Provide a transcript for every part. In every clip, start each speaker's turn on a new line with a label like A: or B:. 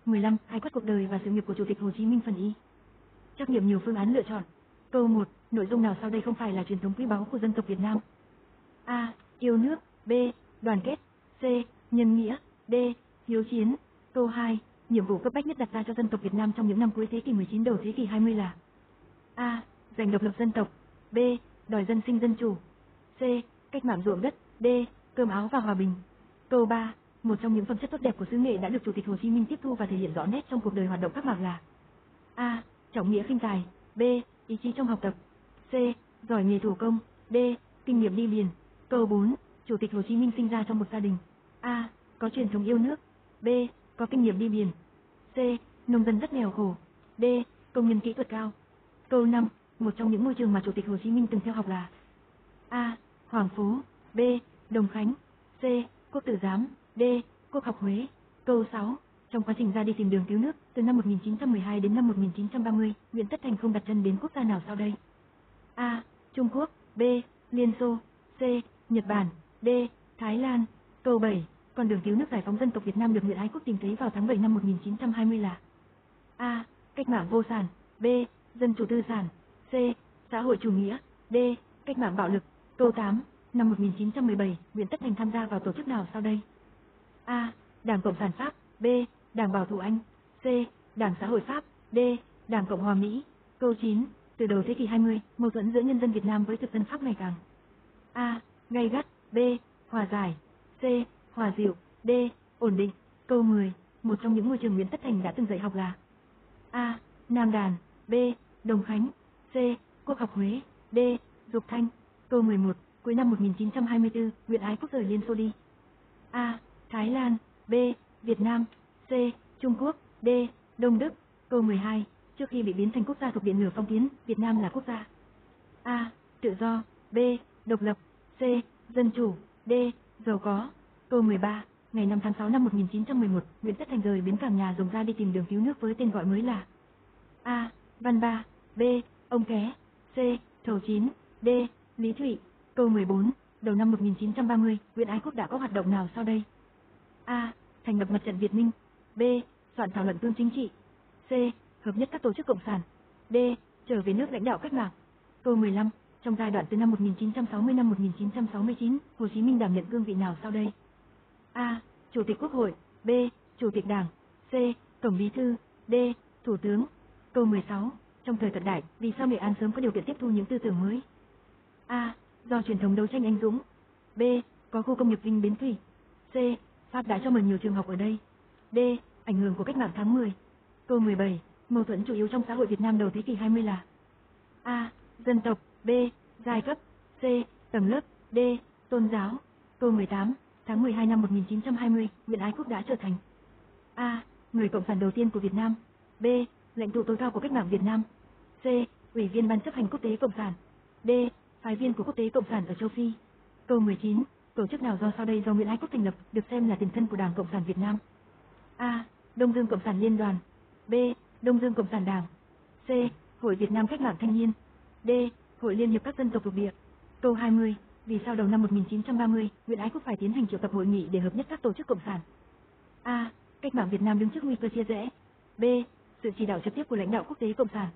A: 15. Khái quát cuộc đời và sự nghiệp của Chủ tịch Hồ Chí Minh phần Y. Trắc nghiệm nhiều phương án lựa chọn. Câu 1. Nội dung nào sau đây không phải là truyền thống quý báu của dân tộc Việt Nam? A. Yêu nước. B. Đoàn kết. C. Nhân nghĩa. D. Hiếu chiến. Câu 2. Nhiệm vụ cấp bách nhất đặt ra cho dân tộc Việt Nam trong những năm cuối thế kỷ 19 đầu thế kỷ 20 là: A. Giành độc lập dân tộc. B. Đòi dân sinh dân chủ. C. Cách mạng ruộng đất. D. Cơm áo và hòa bình. Câu 3. Một trong những phẩm chất tốt đẹp của xứ Nghệ đã được Chủ tịch Hồ Chí Minh tiếp thu và thể hiện rõ nét trong cuộc đời hoạt động cách mạng là: A. Trọng nghĩa khinh tài. B. Ý chí trong học tập. C. Giỏi nghề thủ công. D. Kinh nghiệm đi biển. Câu 4. Chủ tịch Hồ Chí Minh sinh ra trong một gia đình: A. Có truyền thống yêu nước. B. Có kinh nghiệm đi biển. C. Nông dân rất nghèo khổ. D. Công nhân kỹ thuật cao. Câu 5. Một trong những ngôi trường mà Chủ tịch Hồ Chí Minh từng theo học là: A. Hoàng Phố. B. Đồng Khánh. C. Quốc Tử Giám. D. Quốc học Huế. Câu 6. Trong quá trình ra đi tìm đường cứu nước từ năm 1912 đến năm 1930, Nguyễn Tất Thành không đặt chân đến quốc gia nào sau đây? A. Trung Quốc. B. Liên Xô. C. Nhật Bản. D. Thái Lan. Câu 7. Con đường cứu nước giải phóng dân tộc Việt Nam được Nguyễn Ái Quốc tìm thấy vào tháng 7 năm 1920 là: A. Cách mạng vô sản. B. Dân chủ tư sản. C. Xã hội chủ nghĩa. D. Cách mạng bạo lực. Câu 8. Năm 1917, Nguyễn Tất Thành tham gia vào tổ chức nào sau đây? A. Đảng Cộng sản Pháp. B. Đảng Bảo thủ Anh. C. Đảng Xã hội Pháp. D. Đảng Cộng hòa Mỹ. Câu 9. Từ đầu thế kỷ 20, mâu thuẫn giữa nhân dân Việt Nam với thực dân Pháp ngày càng: A. Gay gắt. B. Hòa giải. C. Hòa dịu. D. Ổn định. Câu 10. Một trong những ngôi trường Nguyễn Tất Thành đã từng dạy học là: A. Nam Đàn. B. Đồng Khánh. C. Quốc học Huế. D. Dục Thanh. Câu 11. Cuối năm 1924, Nguyễn Ái Quốc rời Liên Xô đi: A. Thái Lan. B. Việt Nam. C. Trung Quốc. D. Đông Đức. Câu 12. Trước khi bị biến thành quốc gia thuộc Điện lửa phong kiến, Việt Nam là quốc gia: A. Tự do. B. Độc lập. C. Dân chủ. D. Giàu có. Câu 13. Ngày 5 tháng 6 năm 1911, Nguyễn Tất Thành rời bến cảng Nhà Rồng ra đi tìm đường cứu nước với tên gọi mới là: A. Văn Ba. B. Ông Ké. C. Thầu Chín. D. Lý Thụy. Câu 14. Đầu năm 1930, Nguyễn Ái Quốc đã có hoạt động nào sau đây? A. Thành lập Mặt trận Việt Minh. B. Soạn thảo luận cương chính trị. C. Hợp nhất các tổ chức cộng sản. D. Trở về nước lãnh đạo cách mạng. Câu 15. Trong giai đoạn từ năm 1960 năm 1969, Hồ Chí Minh đảm nhận cương vị nào sau đây? A. Chủ tịch Quốc hội. B. Chủ tịch Đảng. C. Tổng Bí thư. D. Thủ tướng. Câu 16. Trong thời cận đại, vì sao Nghệ An sớm có điều kiện tiếp thu những tư tưởng mới? A. Do truyền thống đấu tranh anh dũng. B. Có khu công nghiệp Vinh Bến Thủy. C. Pháp đã cho mở nhiều trường học ở đây. D. Ảnh hưởng của cách mạng tháng 10. Câu 17. Mâu thuẫn chủ yếu trong xã hội Việt Nam đầu thế kỷ 20 là: A. Dân tộc. B. Giai cấp. C. Tầng lớp. D. Tôn giáo. Câu 18. Tháng 12 năm 1920, Nguyễn Ái Quốc đã trở thành: A. Người cộng sản đầu tiên của Việt Nam. B. Lãnh tụ tối cao của cách mạng Việt Nam. C. Ủy viên Ban chấp hành quốc tế cộng sản. D. Phái viên của quốc tế cộng sản ở châu Phi. Câu 19. Tổ chức nào do sau đây do Nguyễn Ái Quốc thành lập được xem là tiền thân của Đảng Cộng sản Việt Nam? A. Đông Dương Cộng sản Liên đoàn. B. Đông Dương Cộng sản Đảng. C. Hội Việt Nam Cách mạng Thanh niên. D. Hội Liên hiệp các dân tộc lục địa. Câu 20. Vì sao đầu năm 1930, Nguyễn Ái Quốc phải tiến hành triệu tập hội nghị để hợp nhất các tổ chức cộng sản? A. Cách mạng Việt Nam đứng trước nguy cơ chia rẽ. B. Sự chỉ đạo trực tiếp của lãnh đạo quốc tế cộng sản.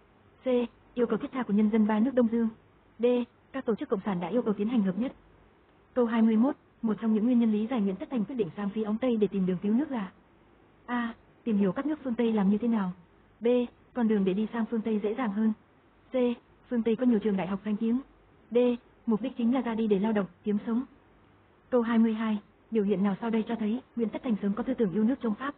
A: C. Yêu cầu thiết tha của nhân dân ba nước Đông Dương. D. Các tổ chức cộng sản đã yêu cầu tiến hành hợp nhất. Câu 21. Một trong những nguyên nhân lý giải Nguyễn Tất Thành quyết định sang phía Ống Tây để tìm đường cứu nước là: A. Tìm hiểu các nước phương Tây làm như thế nào. B. Con đường để đi sang phương Tây dễ dàng hơn. C. Phương Tây có nhiều trường đại học danh tiếng. D. Mục đích chính là ra đi để lao động, kiếm sống. Câu 22. Biểu hiện nào sau đây cho thấy Nguyễn Tất Thành sớm có tư tưởng yêu nước chống Pháp?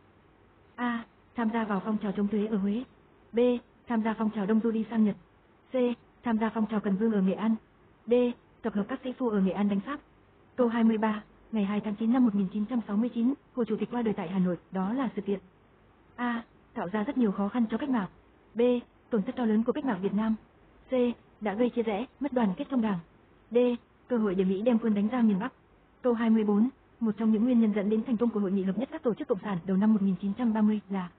A: A. Tham gia vào phong trào chống thuế ở Huế. B. Tham gia phong trào Đông Du đi sang Nhật. C. Tham gia phong trào Cần Vương ở Nghệ An. D. Tập hợp các sĩ phu ở Nghệ An đánh Pháp. Câu 23. Ngày 2 tháng 9 năm 1969, Hồ Chủ tịch qua đời tại Hà Nội, đó là sự kiện: A. Tạo ra rất nhiều khó khăn cho cách mạng. B. Tổn thất to lớn của cách mạng Việt Nam. C. Đã gây chia rẽ, mất đoàn kết trong Đảng. D. Cơ hội để Mỹ đem quân đánh ra miền Bắc. Câu 24. Một trong những nguyên nhân dẫn đến thành công của hội nghị hợp nhất các tổ chức cộng sản đầu năm 1930 là: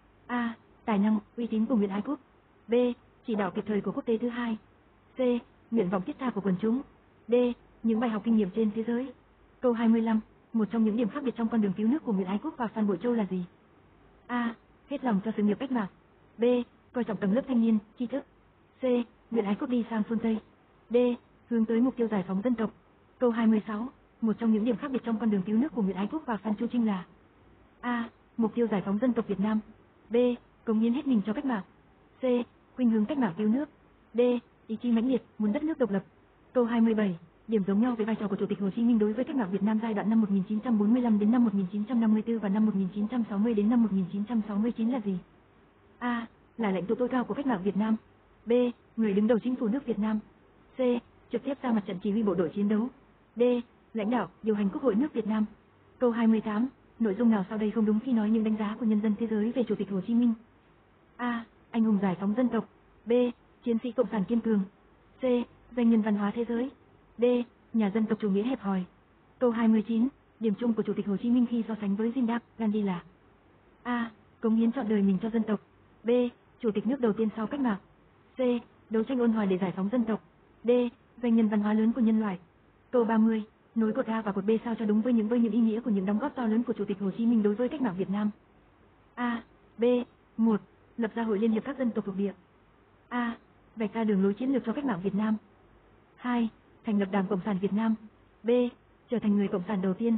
A: A. Tài năng, uy tín của Nguyễn Ái Quốc. B. Chỉ đạo kịp thời của quốc tế thứ hai. C. Nguyện vọng thiết tha của quần chúng. D. Những bài học kinh nghiệm trên thế giới. Câu 25. Một trong những điểm khác biệt trong con đường cứu nước của Nguyễn Ái Quốc và Phan Bội Châu là gì? A. Hết lòng cho sự nghiệp cách mạng. B. Coi trọng tầng lớp thanh niên, tri thức. C. Nguyện ái quốc đi sang phương Tây. D. Hướng tới mục tiêu giải phóng dân tộc. Câu 26. Một trong những điểm khác biệt trong con đường cứu nước của Nguyễn Ái Quốc và Phan Chu Trinh là: A. Mục tiêu giải phóng dân tộc Việt Nam. B. Cống hiến hết mình cho cách mạng. C. Khuynh hướng cách mạng cứu nước. D. Ý chí mãnh liệt muốn đất nước độc lập. Câu 27. Điểm giống nhau về vai trò của Chủ tịch Hồ Chí Minh đối với cách mạng Việt Nam giai đoạn năm 1945 đến năm 1954 và năm 1960 đến năm 1969 là gì? A. Là lãnh tụ tối cao của cách mạng Việt Nam. B. Người đứng đầu chính phủ nước Việt Nam. C. Trực tiếp ra mặt trận chỉ huy bộ đội chiến đấu. D. Lãnh đạo, điều hành Quốc hội nước Việt Nam. Câu 28. Nội dung nào sau đây không đúng khi nói những đánh giá của nhân dân thế giới về Chủ tịch Hồ Chí Minh? A. Anh hùng giải phóng dân tộc. B. Chiến sĩ cộng sản kiên cường. C. Danh nhân văn hóa thế giới. D. Nhà dân tộc chủ nghĩa hẹp hòi. Câu 29. Điểm chung của Chủ tịch Hồ Chí Minh khi so sánh với Zindab, Gandhi là: A. Cống hiến trọn đời mình cho dân tộc. B. Chủ tịch nước đầu tiên sau cách mạng. C. Đấu tranh ôn hòa để giải phóng dân tộc. D. Danh nhân văn hóa lớn của nhân loại. Câu 30. Nối cột A và cột B sao cho đúng với những ý nghĩa của những đóng góp to lớn của Chủ tịch Hồ Chí Minh đối với cách mạng Việt Nam. A. B. 1. Lập ra Hội Liên hiệp các dân tộc thuộc địa. A. Vạch ra đường lối chiến lược cho cách mạng Việt Nam. 2. Thành lập Đảng Cộng sản Việt Nam. B. Trở thành người cộng sản đầu tiên.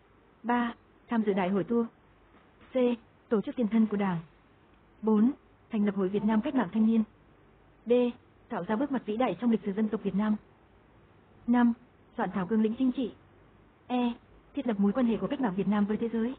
A: 3. Tham dự Đại hội Tour. C. Tổ chức tiền thân của Đảng. 4. Thành lập Hội Việt Nam Cách mạng Thanh niên. D. Tạo ra bước ngoặt vĩ đại trong lịch sử dân tộc Việt Nam. 5. Soạn thảo cương lĩnh chính trị. E. Thiết lập mối quan hệ của cách mạng Việt Nam với thế giới.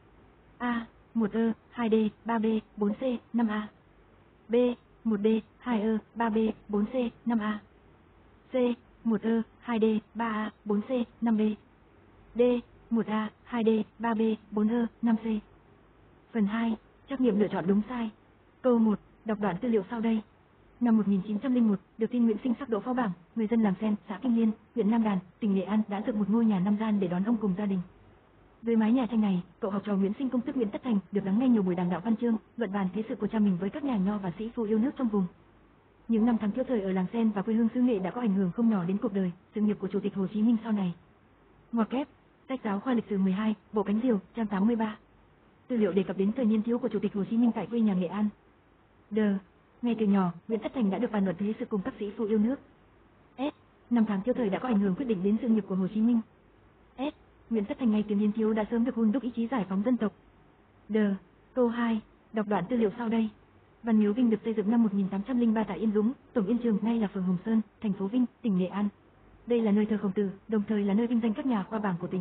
A: A. 1E, 2D, 3B, 4C, 5A. B. 1D, 2E, 3B, 4C, 5A. C. 1E, 2D, 3A, 4C, 5B. D. 1A, 2D, 3B, 4E, 5C. Phần 2. Trắc nghiệm lựa chọn đúng sai. Câu 1. Đọc đoạn tư liệu sau đây. Năm 1901, được tin Nguyễn Sinh sắc đỗ phó bảng, người dân làng Sen, xã Kinh Liên, huyện Nam Đàn, tỉnh Nghệ An đã dựng một ngôi nhà 5 gian để đón ông cùng gia đình. Dưới mái nhà tranh này, cậu học trò Nguyễn Sinh công tức Nguyễn Tất Thành được lắng nghe nhiều buổi đàm đạo văn chương, luận bàn thế sự của cha mình với các nhà nho và sĩ phu yêu nước trong vùng. Những năm tháng thiếu thời ở làng Sen và quê hương xứ Nghệ đã có ảnh hưởng không nhỏ đến cuộc đời, sự nghiệp của Chủ tịch Hồ Chí Minh sau này. Ngoặc kép, sách giáo khoa lịch sử 12, bộ Cánh Diều, trang 83. Tư liệu đề cập đến thời niên thiếu của Chủ tịch Hồ Chí Minh tại quê nhà Nghệ An. D. Ngay từ nhỏ, Nguyễn Tất Thành đã được bàn luận thế sự cùng các sĩ phu yêu nước. S. Năm tháng thiếu thời đã có ảnh hưởng quyết định đến sự nghiệp của Hồ Chí Minh. S. Nguyễn Tất Thành ngay từ niên thiếu đã sớm được hun đúc ý chí giải phóng dân tộc. D. Câu 2. Đọc đoạn tư liệu sau đây. Văn Miếu Vinh được xây dựng năm 1803 tại Yên Dũng, Tổng Yên Trường, nay là phường Hồng Sơn, thành phố Vinh, tỉnh Nghệ An. Đây là nơi thờ Khổng Tử, đồng thời là nơi vinh danh các nhà khoa bảng của tỉnh.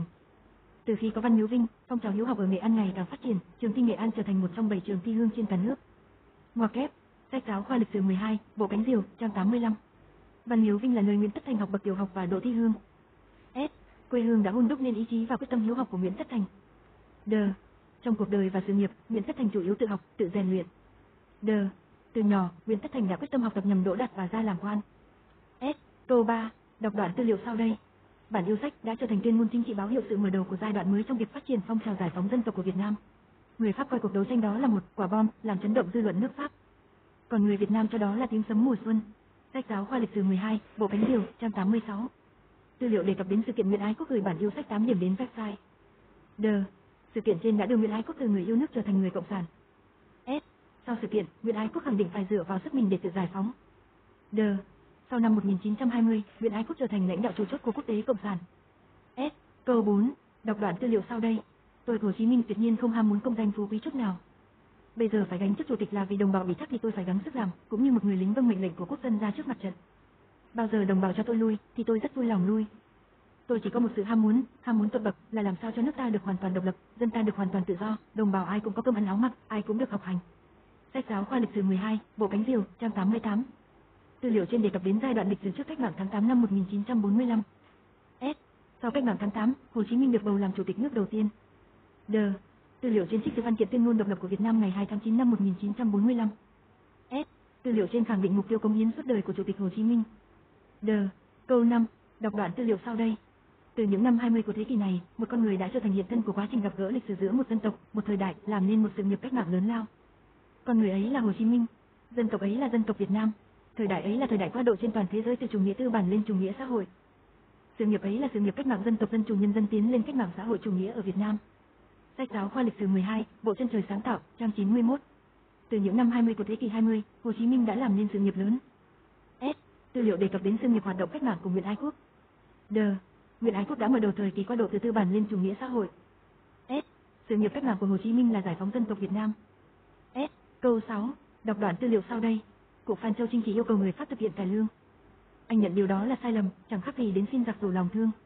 A: Từ khi có Văn Miếu Vinh, phong trào hiếu học ở Nghệ An ngày càng phát triển, trường thi Nghệ An trở thành một trong 7 trường thi hương trên cả nước. Ngoặc kép, sách giáo khoa lịch sử 12, bộ Cánh Diều, trang 85. Văn Miếu Vinh là nơi Nguyễn Tất Thành học bậc tiểu học và Đỗ Thi Hương. S. Quê hương đã hun đúc nên ý chí và quyết tâm hiếu học của Nguyễn Tất Thành. D. Trong cuộc đời và sự nghiệp, Nguyễn Tất Thành chủ yếu tự học, tự rèn luyện. D. Từ nhỏ, Nguyễn Tất Thành đã quyết tâm học tập nhằm đỗ đạt và ra làm quan. S. Câu 3. Đọc đoạn tư liệu sau đây. Bản yêu sách đã trở thành tuyên ngôn chính trị báo hiệu sự mở đầu của giai đoạn mới trong việc phát triển phong trào giải phóng dân tộc của Việt Nam. Người Pháp coi cuộc đấu tranh đó là một quả bom làm chấn động dư luận nước Pháp. Còn người Việt Nam cho đó là tiếng sấm mùa xuân. Sách giáo khoa lịch sử 12, bộ Cánh Diều, trang 86. Tư liệu đề cập đến sự kiện Nguyễn Ái Quốc gửi bản yêu sách 8 điểm đến Versailles. D. Sự kiện trên đã đưa Nguyễn Ái Quốc từ người yêu nước trở thành người cộng sản. S. Sau sự kiện, Nguyễn Ái Quốc khẳng định phải dựa vào sức mình để tự giải phóng. D. Sau năm 1920, Nguyễn Ái Quốc trở thành lãnh đạo chủ chốt của quốc tế cộng sản. S. Câu 4. Đọc đoạn tư liệu sau đây. Tôi Hồ Chí Minh tuyệt nhiên không ham muốn công danh phú quý chút nào. Bây giờ phải gánh chức chủ tịch là vì đồng bào bị thắt thì tôi phải gắng sức làm, cũng như một người lính vâng mệnh lệnh của quốc dân ra trước mặt trận. Bao giờ đồng bào cho tôi lui thì tôi rất vui lòng lui. Tôi chỉ có một sự ham muốn tột bậc là làm sao cho nước ta được hoàn toàn độc lập, dân ta được hoàn toàn tự do, đồng bào ai cũng có cơm ăn áo mặc, ai cũng được học hành. Sách giáo khoa lịch sử 12, bộ Cánh Diều, trang 88. Tư liệu trên đề cập đến giai đoạn lịch sử trước cách mạng tháng 8 năm 1945. S. Sau cách mạng tháng 8, Hồ Chí Minh được bầu làm chủ tịch nước đầu tiên. D. Tư liệu trên trích từ văn kiện tuyên ngôn độc lập của Việt Nam ngày 2 tháng 9 năm 1945. S. Tư liệu trên khẳng định mục tiêu cống hiến suốt đời của Chủ tịch Hồ Chí Minh. D. Câu 5. Đọc đoạn tư liệu sau đây. Từ những năm 20 của thế kỷ này, một con người đã trở thành hiện thân của quá trình gặp gỡ lịch sử giữa một dân tộc, một thời đại, làm nên một sự nghiệp cách mạng lớn lao. Con người ấy là Hồ Chí Minh, dân tộc ấy là dân tộc Việt Nam, thời đại ấy là thời đại quá độ trên toàn thế giới từ chủ nghĩa tư bản lên chủ nghĩa xã hội. Sự nghiệp ấy là sự nghiệp cách mạng dân tộc dân chủ nhân dân tiến lên cách mạng xã hội chủ nghĩa ở Việt Nam. Sách giáo khoa lịch sử 12, Bộ chân trời sáng tạo, trang 91. Từ những năm 20 của thế kỷ 20, Hồ Chí Minh đã làm nên sự nghiệp lớn. S. Tư liệu đề cập đến sự nghiệp hoạt động cách mạng của Nguyễn Ái Quốc. D. Nguyễn Ái Quốc đã mở đầu thời kỳ qua độ từ tư bản lên chủ nghĩa xã hội. S. Sự nghiệp cách mạng của Hồ Chí Minh là giải phóng dân tộc Việt Nam. S. Câu 6. Đọc đoạn tư liệu sau đây. Cụ Phan Châu Trinh chỉ yêu cầu người Pháp thực hiện cải lương. Anh nhận điều đó là sai lầm, chẳng khác gì đến xin giặc rủ lòng thương.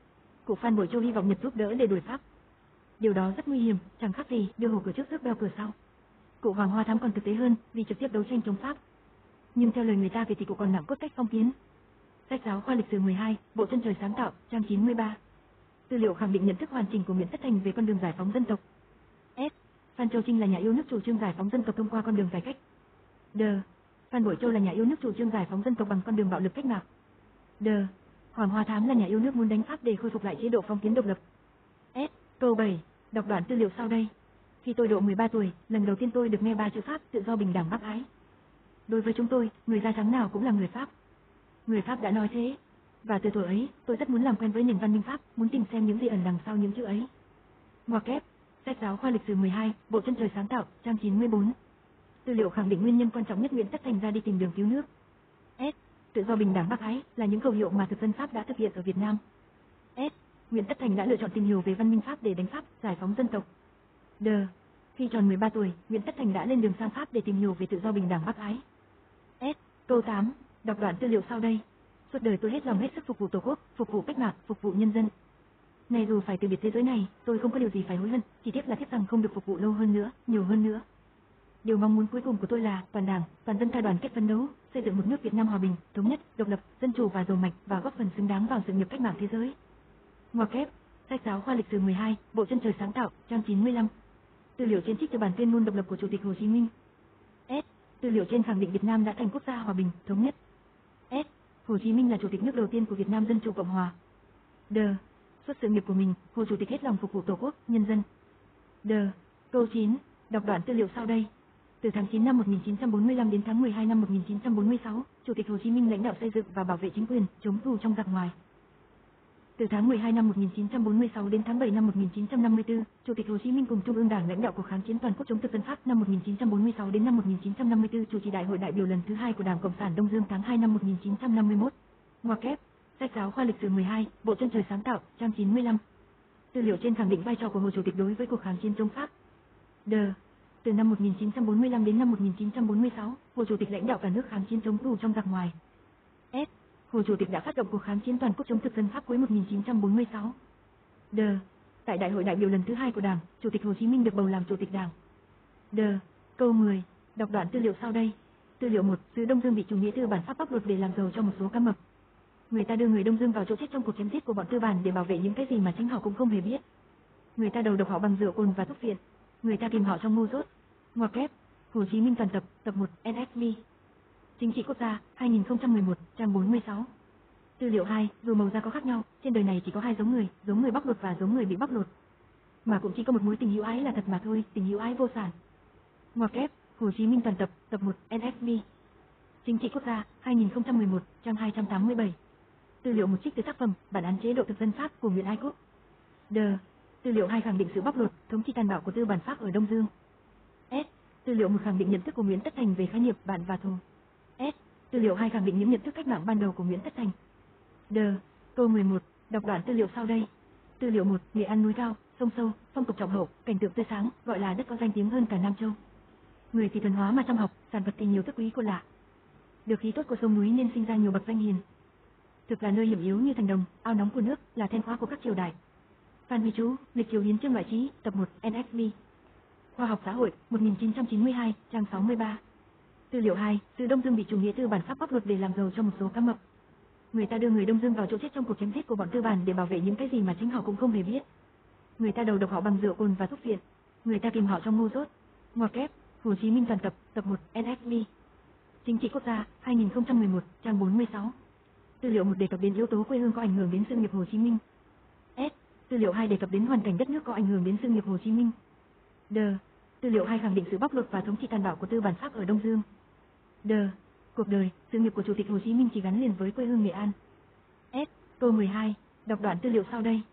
A: Cụ Phan Bội Châu hy vọng Nhật giúp đỡ để đuổi Pháp. Điều đó rất nguy hiểm, chẳng khác gì đưa hổ cửa trước rước beo cửa sau. Cụ Hoàng Hoa Thám còn thực tế hơn, vì trực tiếp đấu tranh chống Pháp. Nhưng theo lời người ta về thì cụ còn nặng cốt cách phong kiến. Sách giáo khoa lịch sử 12, Bộ chân trời sáng tạo, trang 93. Tư liệu khẳng định nhận thức hoàn chỉnh của Nguyễn Tất Thành về con đường giải phóng dân tộc. S. Phan Châu Trinh là nhà yêu nước chủ trương giải phóng dân tộc thông qua con đường cải cách. D. Phan Bội Châu là nhà yêu nước chủ trương giải phóng dân tộc bằng con đường bạo lực cách mạng. D. Hoàng Hoa Thám là nhà yêu nước muốn đánh Pháp để khôi phục lại chế độ phong kiến độc lập. S. Câu 7. Đọc đoạn tư liệu sau đây. Khi tôi độ 13 tuổi, lần đầu tiên tôi được nghe ba chữ Pháp, tự do, bình đẳng, bác ái. Đối với chúng tôi, người da trắng nào cũng là người Pháp. Người Pháp đã nói thế. Và từ tuổi ấy, tôi rất muốn làm quen với nền văn minh Pháp, muốn tìm xem những gì ẩn đằng sau những chữ ấy. Ngoặc kép. Sách giáo khoa lịch sử 12, Bộ chân trời sáng tạo, trang 94. Tư liệu khẳng định nguyên nhân quan trọng nhất Nguyễn Tất Thành ra đi tìm đường cứu nước. S. Tự do, bình đẳng, bác ái là những khẩu hiệu mà thực dân Pháp đã thực hiện ở Việt Nam. S. Nguyễn Tất Thành đã lựa chọn tìm hiểu về văn minh Pháp để đánh Pháp, giải phóng dân tộc. D. Khi tròn 13 tuổi, Nguyễn Tất Thành đã lên đường sang Pháp để tìm hiểu về tự do, bình đẳng, bác ái. S. Câu 8. Đọc đoạn tư liệu sau đây. Suốt đời tôi hết lòng hết sức phục vụ Tổ quốc, phục vụ cách mạng, phục vụ nhân dân. Nay dù phải từ biệt thế giới này, tôi không có điều gì phải hối hận, chỉ tiếc là tiếc rằng không được phục vụ lâu hơn nữa, nhiều hơn nữa. Điều mong muốn cuối cùng của tôi là toàn Đảng, toàn dân ta đoàn kết phấn đấu, xây dựng một nước Việt Nam hòa bình, thống nhất, độc lập, dân chủ và giàu mạnh và góp phần xứng đáng vào sự nghiệp cách mạng thế giới. Ngoặc kép. Sách giáo khoa lịch sử 12, Bộ chân trời sáng tạo, trang 95. Tư liệu trên trích từ bản tuyên ngôn độc lập của Chủ tịch Hồ Chí Minh. S. Tư liệu trên khẳng định Việt Nam đã thành quốc gia hòa bình, thống nhất. S. Hồ Chí Minh là Chủ tịch nước đầu tiên của Việt Nam Dân chủ Cộng hòa. D. Suốt sự nghiệp của mình, Hồ Chủ tịch hết lòng phục vụ Tổ quốc, nhân dân. D. Câu 9. Đọc đoạn tư liệu sau đây. Từ tháng 9 năm 1945 đến tháng 12 năm 1946, Chủ tịch Hồ Chí Minh lãnh đạo xây dựng và bảo vệ chính quyền, chống thù trong giặc ngoài. Từ tháng 12 năm 1946 đến tháng 7 năm 1954, Chủ tịch Hồ Chí Minh cùng Trung ương Đảng lãnh đạo cuộc kháng chiến toàn quốc chống thực dân Pháp. Năm 1946 đến năm 1954, chủ trì Đại hội đại biểu lần thứ 2 của Đảng Cộng sản Đông Dương tháng 2 năm 1951. Ngoặc kép. Sách giáo khoa lịch sử 12, Bộ chân trời sáng tạo, trang 95. Tư liệu trên khẳng định vai trò của Hồ Chủ tịch đối với cuộc kháng chiến chống Pháp. D. Từ năm 1945 đến năm 1946, Hồ Chủ tịch lãnh đạo cả nước kháng chiến chống thù trong giặc ngoài. S. Hồ Chủ tịch đã phát động cuộc kháng chiến toàn quốc chống thực dân Pháp cuối 1946. D. Tại Đại hội đại biểu lần thứ 2 của Đảng, Chủ tịch Hồ Chí Minh được bầu làm Chủ tịch Đảng. D. Câu 10. Đọc đoạn tư liệu sau đây. Tư liệu 1. Sứ Đông Dương bị chủ nghĩa tư bản Pháp bóc lột để làm giàu cho một số cá mập. Người ta đưa người Đông Dương vào chỗ chết trong cuộc chém giết của bọn tư bản để bảo vệ những cái gì mà chính họ cũng không hề biết. Người ta đầu độc họ bằng rượu cồn và thuốc phiện. Người ta kìm họ trong ngu dốt. Ngoặc kép. Hồ Chí Minh toàn tập, tập 1, NSV. Chính trị quốc gia, 2011, trang 46. Tư liệu 2, dù màu da có khác nhau, trên đời này chỉ có hai giống người bóc lột và giống người bị bóc lột. Mà cũng chỉ có một mối tình hữu ái là thật mà thôi, tình hữu ái vô sản. Ngoặc kép. Hồ Chí Minh toàn tập, tập 1, NSV. Chính trị quốc gia, 2011, trang 287. Tư liệu 1 trích từ tác phẩm Bản án chế độ thực dân Pháp của Nguyễn Ái Quốc. D. Tư liệu 2 khẳng định sự bóc lột, thống trị tàn bạo của tư bản Pháp ở Đông Dương. S. Tư liệu 1 khẳng định nhận thức của Nguyễn Tất Thành về khái niệm bạn và thù. S. Tư liệu 2 khẳng định những nhận thức cách mạng ban đầu của Nguyễn Tất Thành. D. Câu 11. Đọc đoạn tư liệu sau đây. Tư liệu 1. Nghệ An núi cao, sông sâu, phong tục trọng hậu, cảnh tượng tươi sáng, gọi là đất có danh tiếng hơn cả Nam Châu. Người thì thuần hóa mà chăm học, sản vật thì nhiều thức quý của lạ. Được khí tốt của sông núi nên sinh ra nhiều bậc danh hiền. Thực là nơi hiểm yếu như thành đồng, ao nóng của nước, là then khóa của các triều đại. Phan Huy Chú, Lịch Triều Hiến chương loại trí, tập 1, NSV. Khoa học xã hội, 1992, trang 63. Tư liệu 2, Sứ Đông Dương bị chủ nghĩa tư bản Pháp bóc lột để làm giàu cho một số cá mập. Người ta đưa người Đông Dương vào chỗ chết trong cuộc chém giết của bọn tư bản để bảo vệ những cái gì mà chính họ cũng không hề biết. Người ta đầu độc họ bằng rượu cồn và thuốc phiện. Người ta kìm họ trong ngu dốt. Ngoặc kép. Hồ Chí Minh toàn tập, tập 1, NSV. Chính trị quốc gia, 2011, trang 46. Tư liệu 1 đề cập đến yếu tố quê hương có ảnh hưởng đến sự nghiệp Hồ Chí Minh. S. Tư liệu 2 đề cập đến hoàn cảnh đất nước có ảnh hưởng đến sự nghiệp Hồ Chí Minh. D. Tư liệu 2 khẳng định sự bóc lột và thống trị tàn bạo của tư bản Pháp ở Đông Dương. D. Cuộc đời, sự nghiệp của Chủ tịch Hồ Chí Minh chỉ gắn liền với quê hương Nghệ An. S. Câu 12. Đọc đoạn tư liệu sau đây.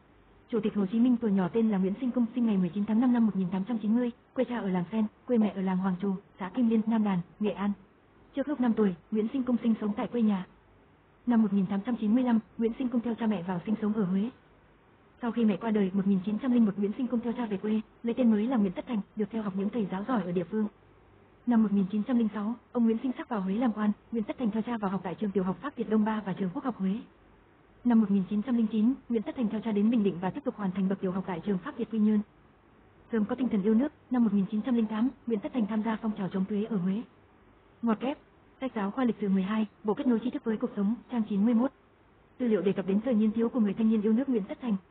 A: Chủ tịch Hồ Chí Minh tuổi nhỏ tên là Nguyễn Sinh Cung, sinh ngày 19 tháng 5 năm 1890, quê cha ở làng Sen, quê mẹ ở làng Hoàng Trù, xã Kim Liên, Nam Đàn, Nghệ An. Trước lúc 5 tuổi, Nguyễn Sinh Cung sinh sống tại quê nhà. Năm 1895, Nguyễn Sinh Cung theo cha mẹ vào sinh sống ở Huế. Sau khi mẹ qua đời 1901, Nguyễn Sinh Cung theo cha về quê, lấy tên mới là Nguyễn Tất Thành, được theo học những thầy giáo giỏi ở địa phương. Năm 1906, ông Nguyễn Sinh Sắc vào Huế làm quan, Nguyễn Tất Thành theo cha vào học tại trường tiểu học Pháp Việt Đông Ba và trường Quốc học Huế. Năm 1909, Nguyễn Tất Thành theo cha đến Bình Định và tiếp tục hoàn thành bậc tiểu học tại trường Pháp Việt Quy Nhơn. Sớm có tinh thần yêu nước, năm 1908, Nguyễn Tất Thành tham gia phong trào chống thuế ở Huế. Ngoặc kép, sách giáo khoa lịch sử 12, bộ kết nối tri thức với cuộc sống, trang 91. Tư liệu đề cập đến thời niên thiếu của người thanh niên yêu nước Nguyễn Tất Thành.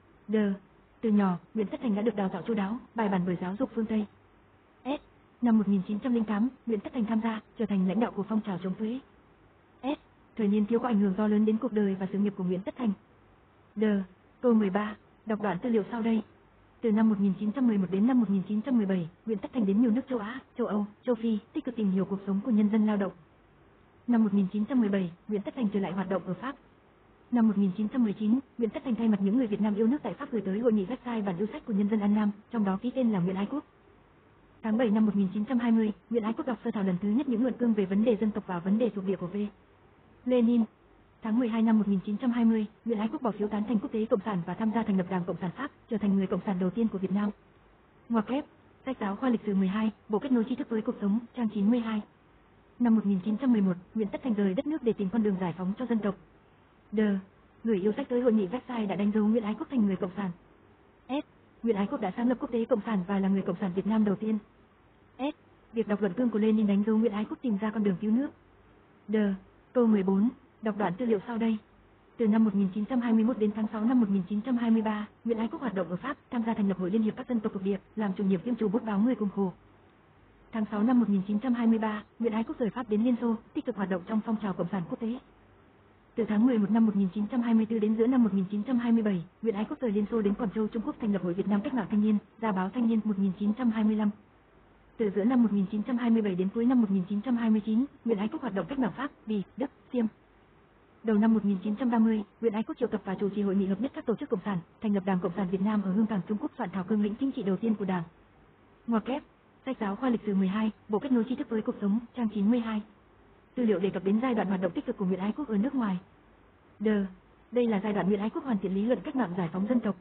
A: Từ nhỏ, Nguyễn Tất Thành đã được đào tạo chu đáo, bài bản bởi giáo dục phương Tây. Năm 1908, Nguyễn Tất Thành tham gia, trở thành lãnh đạo của phong trào chống thuế. Thời niên thiếu có ảnh hưởng to lớn đến cuộc đời và sự nghiệp của Nguyễn Tất Thành. Câu 13, đọc đoạn tư liệu sau đây. Từ năm 1911 đến năm 1917, Nguyễn Tất Thành đến nhiều nước châu Á, châu Âu, châu Phi, tích cực tìm hiểu cuộc sống của nhân dân lao động. Năm 1917, Nguyễn Tất Thành trở lại hoạt động ở Pháp. Năm 1919, Nguyễn Tất Thành thay mặt những người Việt Nam yêu nước tại Pháp gửi tới hội nghị Versailles bản yêu sách của nhân dân An Nam, trong đó ký tên là Nguyễn Ái Quốc. Tháng 7 năm 1920, Nguyễn Ái Quốc đọc sơ thảo lần thứ nhất những luận cương về vấn đề dân tộc và vấn đề thuộc địa của V. Lenin. Tháng 12 năm 1920, Nguyễn Ái Quốc bỏ phiếu tán thành quốc tế cộng sản và tham gia thành lập Đảng Cộng sản Pháp, trở thành người cộng sản đầu tiên của Việt Nam. Ngoặc kép, sách giáo khoa lịch sử 12, bộ kết nối tri thức với cuộc sống, trang 92. Năm 1911, Nguyễn Tất Thành rời đất nước để tìm con đường giải phóng cho dân tộc. Người yêu sách tới hội nghị Versailles đã đánh dấu Nguyễn Ái Quốc thành người cộng sản. Nguyễn Ái Quốc đã sáng lập quốc tế cộng sản và là người cộng sản Việt Nam đầu tiên. Việc đọc luận cương của Lenin đánh dấu Nguyễn Ái Quốc tìm ra con đường cứu nước. Câu 14, đọc đoạn tư liệu sau đây. Từ năm 1921 đến tháng 6 năm 1923, Nguyễn Ái Quốc hoạt động ở Pháp, tham gia thành lập Hội Liên hiệp các dân tộc thuộc địa, làm chủ nhiệm kiêm chủ bút báo Người cùng khổ. Tháng 6 năm 1923, Nguyễn Ái Quốc rời Pháp đến Liên Xô, tích cực hoạt động trong phong trào cộng sản quốc tế. Từ tháng 11 năm 1924 đến giữa năm 1927, Nguyễn Ái Quốc rời Liên Xô đến Quảng Châu, Trung Quốc thành lập Hội Việt Nam Cách mạng Thanh niên, ra báo Thanh niên 1925. Từ giữa năm 1927 đến cuối năm 1929, Nguyễn Ái Quốc hoạt động cách mạng Pháp, Bỉ, Đức, Xiêm. Đầu năm 1930, Nguyễn Ái Quốc triệu tập và chủ trì hội nghị hợp nhất các tổ chức cộng sản, thành lập Đảng Cộng sản Việt Nam ở Hương Cảng, Trung Quốc, soạn thảo cương lĩnh chính trị đầu tiên của Đảng. Ngoặc kép, sách giáo khoa lịch sử 12, bộ kết nối tri thức với cuộc sống, trang 92. Tư liệu đề cập đến giai đoạn hoạt động tích cực của Nguyễn Ái Quốc ở nước ngoài. Đây là giai đoạn Nguyễn Ái Quốc hoàn thiện lý luận cách mạng giải phóng dân tộc.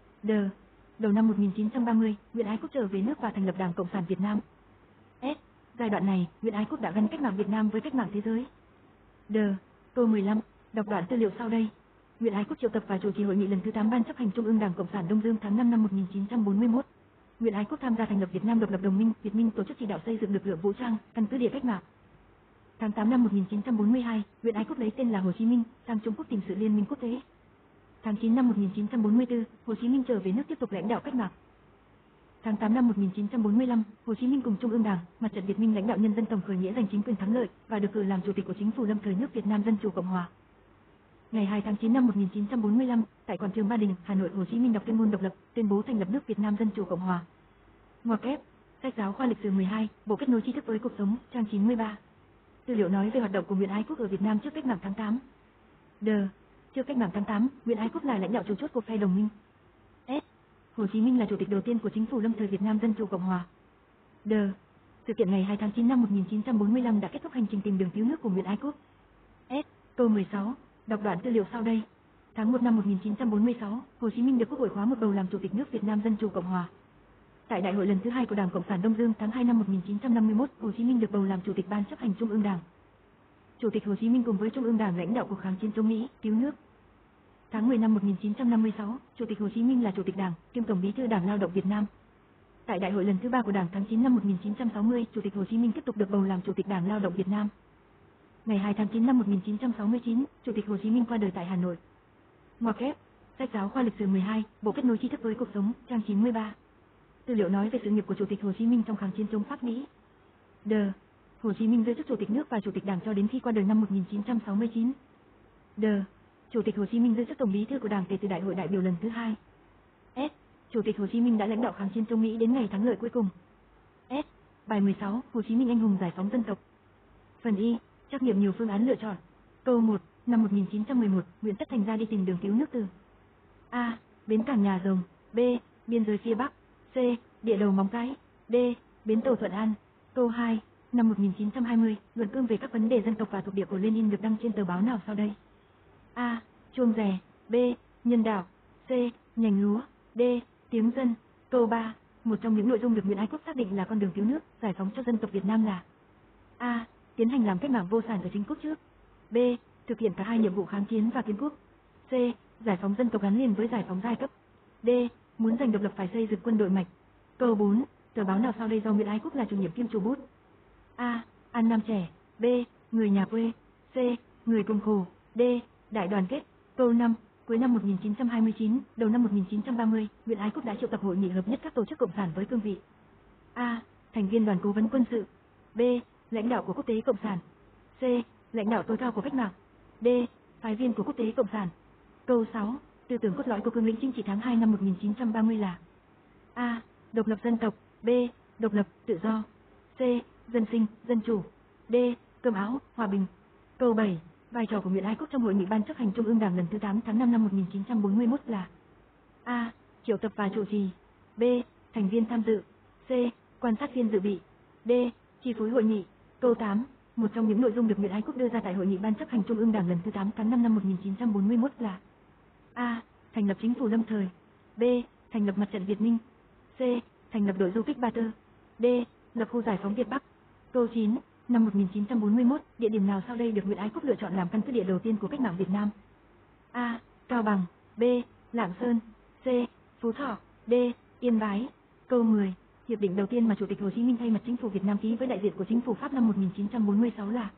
A: Đầu năm 1930, Nguyễn Ái Quốc trở về nước và thành lập Đảng Cộng sản Việt Nam. Giai đoạn này, Nguyễn Ái Quốc đã gắn cách mạng Việt Nam với cách mạng thế giới. Câu 15, đọc đoạn tư liệu sau đây. Nguyễn Ái Quốc triệu tập và chủ trì hội nghị lần thứ 8 Ban chấp hành Trung ương Đảng Cộng sản Đông Dương tháng 5 năm 1941. Nguyễn Ái Quốc tham gia thành lập Việt Nam Độc lập Đồng minh, Việt Minh tổ chức chỉ đạo xây dựng lực lượng vũ trang, căn cứ địa cách mạng. Tháng 8 năm 1942, Nguyễn Ái Quốc lấy tên là Hồ Chí Minh, sang Trung Quốc tìm sự liên minh quốc tế. Tháng 9 năm 1944, Hồ Chí Minh trở về nước tiếp tục lãnh đạo cách mạng. Tháng 8 năm 1945, Hồ Chí Minh cùng Trung ương Đảng, Mặt trận Việt Minh lãnh đạo nhân dân tổng khởi nghĩa giành chính quyền thắng lợi và được cử làm chủ tịch của chính phủ lâm thời nước Việt Nam Dân chủ Cộng hòa. Ngày 2 tháng 9 năm 1945, tại quảng trường Ba Đình, Hà Nội, Hồ Chí Minh đọc tuyên ngôn độc lập, tuyên bố thành lập nước Việt Nam Dân chủ Cộng hòa. Ngoặc kép, sách giáo khoa lịch sử 12, bộ kết nối tri thức với cuộc sống, trang 93. Tư liệu nói về hoạt động của Nguyễn Ái Quốc ở Việt Nam trước cách mạng tháng 8. Trước cách mạng tháng 8, Nguyễn Ái Quốc là lãnh đạo chủ chốt của phe đồng minh. Hồ Chí Minh là chủ tịch đầu tiên của chính phủ lâm thời Việt Nam Dân chủ Cộng hòa. Sự kiện ngày 2 tháng 9 năm 1945 đã kết thúc hành trình tìm đường cứu nước của Nguyễn Ái Quốc. Câu 16, đọc đoạn tư liệu sau đây. Tháng 1 năm 1946, Hồ Chí Minh được Quốc hội khóa 1 bầu làm chủ tịch nước Việt Nam Dân chủ Cộng hòa. Tại đại hội lần thứ 2 của Đảng Cộng sản Đông Dương tháng 2 năm 1951, Hồ Chí Minh được bầu làm chủ tịch Ban chấp hành Trung ương Đảng. Chủ tịch Hồ Chí Minh cùng với Trung ương Đảng lãnh đạo cuộc kháng chiến chống Mỹ, cứu nước. Tháng 10 năm 1956, Chủ tịch Hồ Chí Minh là Chủ tịch Đảng, kiêm Tổng Bí thư Đảng Lao động Việt Nam. Tại đại hội lần thứ 3 của Đảng tháng 9 năm 1960, Chủ tịch Hồ Chí Minh tiếp tục được bầu làm Chủ tịch Đảng Lao động Việt Nam. Ngày 2 tháng 9 năm 1969, Chủ tịch Hồ Chí Minh qua đời tại Hà Nội. Ngoặc kép, sách giáo khoa lịch sử 12, bộ kết nối tri thức với cuộc sống, trang 93. Tư liệu nói về sự nghiệp của Chủ tịch Hồ Chí Minh trong kháng chiến chống Pháp Mỹ. Hồ Chí Minh giữ chức Chủ tịch nước và Chủ tịch Đảng cho đến khi qua đời năm 1969. Chủ tịch Hồ Chí Minh giữ chức Tổng Bí thư của Đảng kể từ Đại hội đại biểu lần thứ 2. Chủ tịch Hồ Chí Minh đã lãnh đạo kháng chiến chống Mỹ đến ngày thắng lợi cuối cùng. Bài 16, Hồ Chí Minh anh hùng giải phóng dân tộc. Phần Y, trắc nghiệm nhiều phương án lựa chọn. Câu 1, năm 1911, Nguyễn Tất Thành ra đi tìm đường cứu nước từ A. bến cảng Nhà Rồng. B. Biên giới phía Bắc. C. Địa đầu Móng Cái. D. Bến tàu Thuận An. Câu 2. Năm 1920, luận cương về các vấn đề dân tộc và thuộc địa của Lenin được đăng trên tờ báo nào sau đây? A. Chuông rè. B. Nhân đạo. C. Nhành lúa. D. Tiếng dân. Câu 3. Một trong những nội dung được Nguyễn Ái Quốc xác định là con đường cứu nước, giải phóng cho dân tộc Việt Nam là: A. Tiến hành làm cách mạng vô sản ở chính quốc trước. B. Thực hiện cả hai nhiệm vụ kháng chiến và kiến quốc. C. Giải phóng dân tộc gắn liền với giải phóng giai cấp. D. Muốn giành độc lập phải xây dựng quân đội mạnh. Câu 4. Tờ báo nào sau đây do Nguyễn Ái Quốc là chủ nhiệm kiêm chủ bút? A. An Nam Trẻ. B. Người nhà quê. C. Người cùng khổ. D. Đại đoàn kết. Câu 5. Cuối năm 1929, đầu năm 1930, Nguyễn Ái Quốc đã triệu tập hội nghị hợp nhất các tổ chức cộng sản với cương vị: A. Thành viên đoàn cố vấn quân sự. B. Lãnh đạo của quốc tế cộng sản. C. Lãnh đạo tối cao của cách mạng. D. Phái viên của quốc tế cộng sản. Câu 6. Tư tưởng cốt lõi của cương lĩnh chính trị tháng 2 năm 1930 là: A. Độc lập dân tộc. B. Độc lập, tự do. C. Dân sinh, dân chủ. D. Cơm áo, hòa bình. Câu 7. Vai trò của Nguyễn Ái Quốc trong hội nghị ban chấp hành Trung ương Đảng lần thứ 8 tháng 5 năm 1941 là: A. Triệu tập và chủ trì. B. Thành viên tham dự. C. Quan sát viên dự bị. D. Chi phối hội nghị. Câu 8. Một trong những nội dung được Nguyễn Ái Quốc đưa ra tại hội nghị ban chấp hành Trung ương Đảng lần thứ 8 tháng 5 năm 1941 là: A. Thành lập chính phủ lâm thời. B. Thành lập mặt trận Việt Minh. C. Thành lập đội du kích Ba Tơ. D. Lập khu giải phóng Việt Bắc. Câu 9. Năm 1941, địa điểm nào sau đây được Nguyễn Ái Quốc lựa chọn làm căn cứ địa đầu tiên của cách mạng Việt Nam? A. Cao Bằng. B. Lạng Sơn. C. Phú Thọ. D. Yên Bái. Câu 10. Hiệp định đầu tiên mà Chủ tịch Hồ Chí Minh thay mặt chính phủ Việt Nam ký với đại diện của chính phủ Pháp năm 1946 là: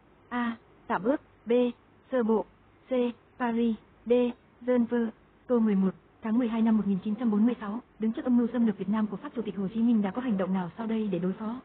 A: A. Tạm ước. B. Sơ bộ. C. Paris. D. Geneva. Câu 11. Tháng 12 năm 1946, đứng trước âm mưu xâm lược Việt Nam của Pháp, Chủ tịch Hồ Chí Minh đã có hành động nào sau đây để đối phó?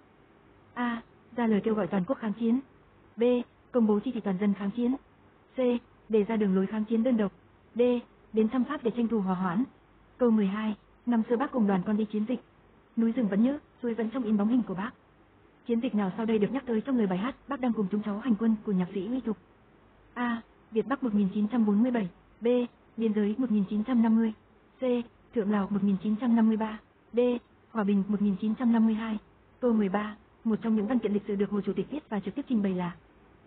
A: A. Ra lời kêu gọi toàn quốc kháng chiến. B. Công bố chỉ thị toàn dân kháng chiến. C. Đề ra đường lối kháng chiến đơn độc. D. Đến thăm Pháp để tranh thủ hòa hoãn. Câu 12. Năm xưa Bác cùng đoàn con đi chiến dịch. Núi rừng vẫn nhớ, suối vẫn trong in bóng hình của Bác. Chiến dịch nào sau đây được nhắc tới trong lời bài hát Bác đang cùng chúng cháu hành quân của nhạc sĩ Huy Thục? A. Việt Bắc 1947. B. Biên giới 1950. C. Thượng Lào 1953. D. Hòa bình 1952. Câu 13. Một trong những văn kiện lịch sử được Hồ Chủ tịch viết và trực tiếp trình bày là: